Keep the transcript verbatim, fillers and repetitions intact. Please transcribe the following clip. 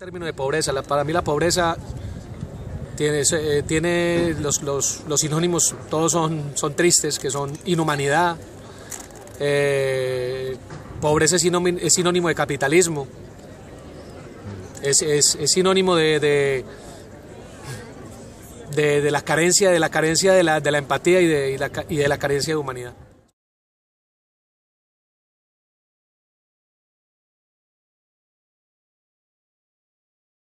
Término de pobreza, la, para mí la pobreza tiene, eh, tiene los, los, los sinónimos, todos son, son tristes, que son inhumanidad, eh, pobreza es sinónimo, es sinónimo de capitalismo, es, es, es sinónimo de, de, de, de la carencia, de la carencia de la, de la empatía y de, y, la, y de la carencia de humanidad.